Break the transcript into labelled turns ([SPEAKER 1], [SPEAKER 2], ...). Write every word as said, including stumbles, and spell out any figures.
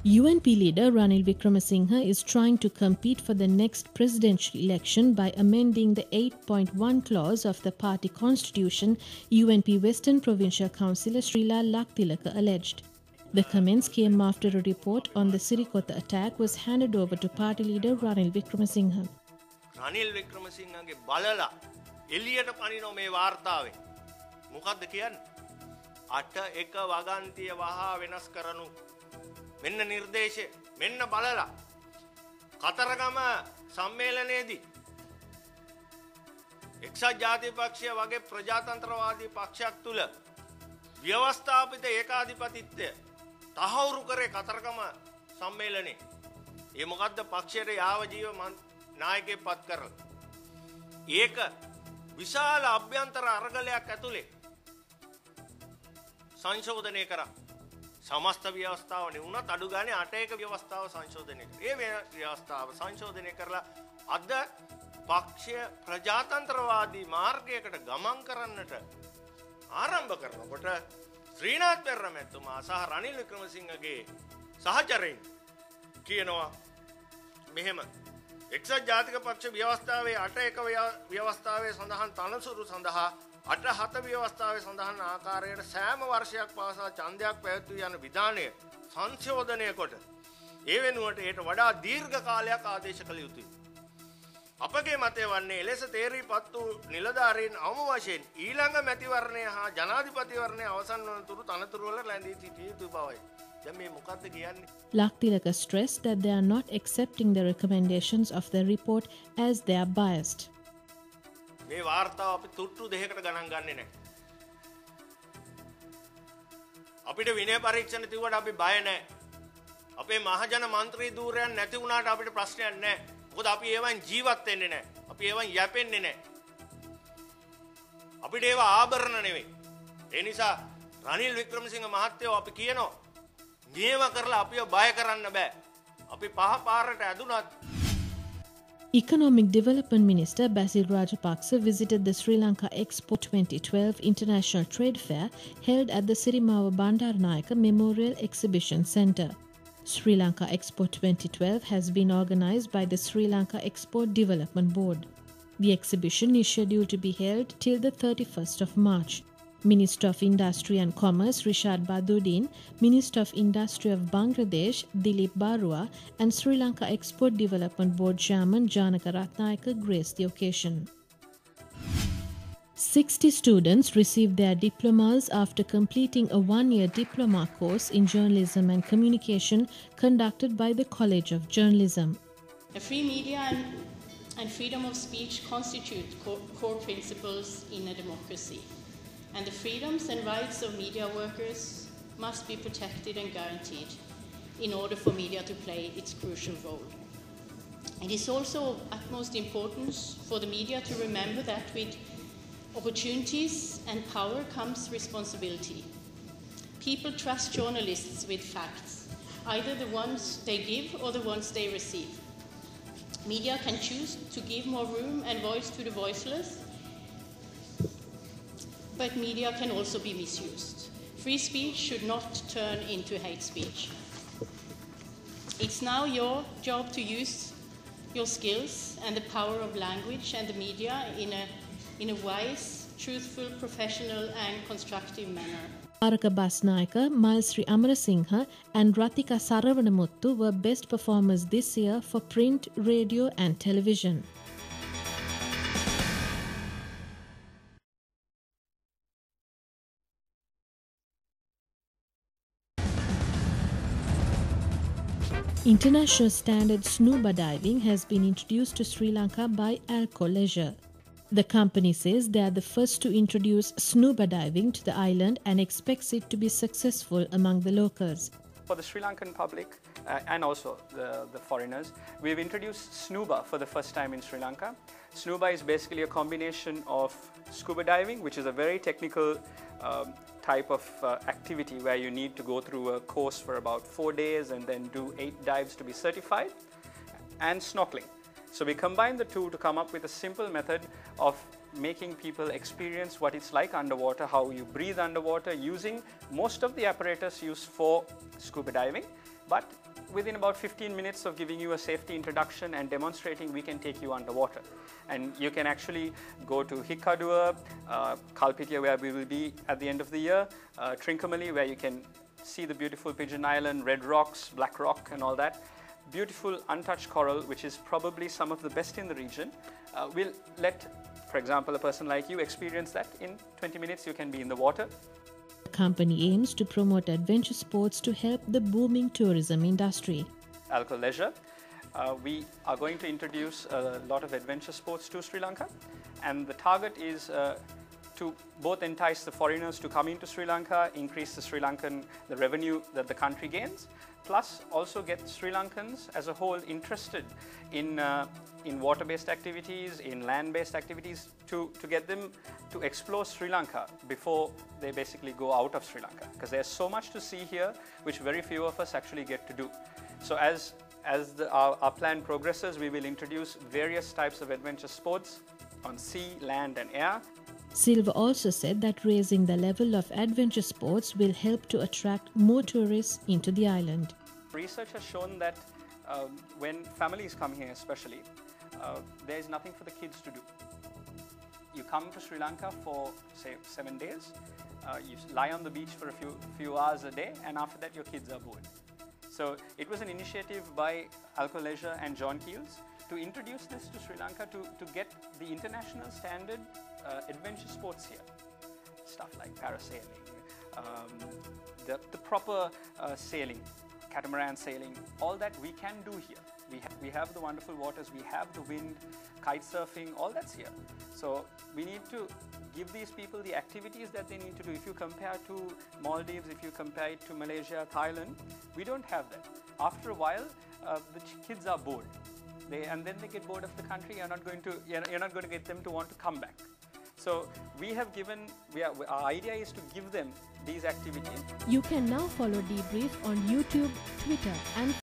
[SPEAKER 1] U N P leader Ranil Wickremesinghe is trying to compete for the next presidential election by amending the eight point one clause of the party constitution, U N P Western Provincial Councillor Srila Laktilaka alleged. The comments came after a report on the Sirikotha attack was handed over to party leader Ranil Wickremesinghe.
[SPEAKER 2] Ranil Wickremesinghe balala eliyata panino me wartawe මොකක්ද කියන්නේ අට එක වගන්තිය වහා වෙනස් කරනු මෙන්න නිර්දේශය මෙන්න බලලා කතරගම සම්මේලනයේදී එක්සත් ජාතික පක්ෂය වගේ ප්‍රජාතන්ත්‍රවාදී පක්ෂයක් තුල ව්‍යවස්ථාපිත ඒකාධිපතිත්වය තහවුරු කරේ කතරගම සම්මේලනයේ. ඒ මොකද්ද පක්ෂයට යාවජීව නායකයෙක් පත් කරලා. ඒක විශාල අභ්‍යන්තර අරගලයක් ඇතුලේ සංශෝධනය කරා. समस्त व्यवस्थाओं ने उन्हें अडुगाने आटे का व्यवस्थाओं संशोधन ये व्यवस्था संशोधन करला अद पक्ष प्रजातंत्रवादी मार्ग गमन करන්නට ආරම්භ කරනකොට ශ්‍රීනාත් පෙරමැතුමා සහ රනිල් වික්‍රමසිංහගේ සහචරයින් කියනවා මෙහෙම එක්සත් ජාතික පක්ෂ ව්‍යවස්ථාවේ අට එක ව්‍යවස්ථාවේ සඳහන් තනතුරු සඳහා අට හත ව්‍යවස්ථාවේ සඳහන් ආකාරයට සෑම වර්ෂයක් පාසා ඡන්දයක් පැවැත්වී යන විධානය සංශෝධනය කොට ඒ වෙනුවට ඒට වඩා දීර්ඝ කාලයක් ආදේශ කළ යුතුයි. අපගේ මතය වන්නේ එලෙස තේරීපත් වූ නිලධාරීන් අවම වශයෙන් ඊළඟ මැතිවරණය හා ජනාධිපතිවරණය අවසන් වන තුරු තනතුරු වල රැඳී සිටිය යුතු බවයි. දැන් මේ මොකක්ද කියන්නේ?
[SPEAKER 1] Laktilaka stressed that they are not accepting the recommendations of the report as they are biased.
[SPEAKER 2] මේ වාර්තාව අපි තුට්ටු දෙකකට ගණන් ගන්නේ නැහැ. අපිට විනය පරීක්ෂණ තියුවට අපි බය නැහැ. අපේ මහජන මන්ත්‍රී ධූරයන් නැති වුණාට අපිට ප්‍රශ්නයක් නැහැ. මොකද අපි ඒවෙන් ජීවත් වෙන්නේ නැහැ. අපි ඒවෙන් යැපෙන්නේ නැහැ. අපිට ඒවා ආභරණ නෙවෙයි. ඒ නිසා රනිල් වික්‍රමසිංහ මහත්තයෝ අපි කියනවා නියම කරලා අපිව බය කරන්න බෑ. අපි පහ පාරට ඇදුනත්.
[SPEAKER 1] Economic Development Minister Basil Rajapaksa visited the Sri Lanka Expo twenty twelve International Trade Fair held at the Sirimawa Bandaranaike Memorial Exhibition Centre. Sri Lanka Expo twenty twelve has been organised by the Sri Lanka Export Development Board. The exhibition is scheduled to be held till the thirty-first of March. Minister of Industry and Commerce Rishad Baduddin, Minister of Industry of Bangladesh Dilip Barua and Sri Lanka Export Development Board Chairman Janaka Ratnayaka graced the occasion. sixty students received their diplomas after completing a one-year diploma course in journalism and communication conducted by the College of Journalism.
[SPEAKER 3] A free media and, and freedom of speech constitute core, core principles in a democracy. And the freedoms and rights of media workers must be protected and guaranteed in order for media to play its crucial role. It is also of utmost importance for the media to remember that with opportunities and power comes responsibility. People trust journalists with facts, either the ones they give or the ones they receive. Media can choose to give more room and voice to the voiceless, but media can also be misused. Free speech should not turn into hate speech. It's now your job to use your skills and the power of language and the media in a, in a wise, truthful, professional and constructive manner.
[SPEAKER 1] Araka Basnayaka, Malsri Amarasinghe and Ratika Saravanamuttu were best performers this year for print, radio and television. International standard scuba diving has been introduced to Sri Lanka by Alco Leisure. The company says they are the first to introduce scuba diving to the island and expects it to be successful among the locals.
[SPEAKER 4] For the Sri Lankan public uh, and also the, the foreigners, we have introduced scuba for the first time in Sri Lanka. Scuba is basically a combination of scuba diving, which is a very technical um, type of uh, activity where you need to go through a course for about four days and then do eight dives to be certified, and snorkeling. So we combine the two to come up with a simple method of making people experience what it's like underwater, how you breathe underwater using most of the apparatus used for scuba diving, but within about fifteen minutes of giving you a safety introduction and demonstrating, we can take you underwater. And you can actually go to Hikkadua, uh, Kalpitia, where we will be at the end of the year, uh, Trincomalee, where you can see the beautiful Pigeon Island, red rocks, black rock and all that. Beautiful untouched coral, which is probably some of the best in the region. Uh, we'll let, for example, a person like you experience that. In twenty minutes, you can be in the water.
[SPEAKER 1] The company aims to promote adventure sports to help the booming tourism industry.
[SPEAKER 4] Alco Leisure, uh, we are going to introduce a lot of adventure sports to Sri Lanka, and the target is uh, to both entice the foreigners to come into Sri Lanka, increase the Sri Lankan, the revenue that the country gains, plus also get Sri Lankans as a whole interested in, uh, in water-based activities, in land-based activities, to, to get them to explore Sri Lanka before they basically go out of Sri Lanka. Because there's so much to see here, which very few of us actually get to do. So as, as the, our, our plan progresses, we will introduce various types of adventure sports on sea, land and air.
[SPEAKER 1] Silva also said that raising the level of adventure sports will help to attract more tourists into the island.
[SPEAKER 4] Research has shown that um, when families come here especially, uh, there is nothing for the kids to do. You come to Sri Lanka for, say, seven days, uh, you lie on the beach for a few, few hours a day, and after that your kids are bored. So it was an initiative by Alco Leisure and John Keels to introduce this to Sri Lanka to, to get the international standard uh, adventure sports here. Stuff like parasailing, um, the, the proper uh, sailing, catamaran sailing, all that we can do here. We, ha we have the wonderful waters, we have the wind, kite surfing, all that's here. So we need to give these people the activities that they need to do. If you compare to Maldives, if you compare it to Malaysia, Thailand, we don't have that. After a while, uh, the kids are bored. They, and then they get bored of the country. You're not going to, you're not going to get them to want to come back. So we have given, we are, our idea is to give them these activities.
[SPEAKER 1] You can now follow Debrief on YouTube, Twitter and